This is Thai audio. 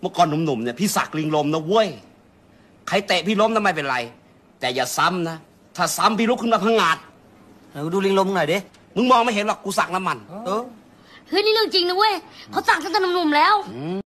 มื่อก่อนหนุ่มๆเนี่ยพี่สักลิงลมนะเว้ยใครเตะพี่ล้มนะไม่เป็นไรแต่อย่าซ้ำนะถ้าซ้ำพี่ลุกขึ้นมาพังงาดดูลิงลมหน่อยดิมึงมองไม่เห็นหรอกกูสักน้ำมันเฮ้ยนี่เรื่องจริงนะเว้ยเขาสักตั้งแต่หนุ่มๆแล้ว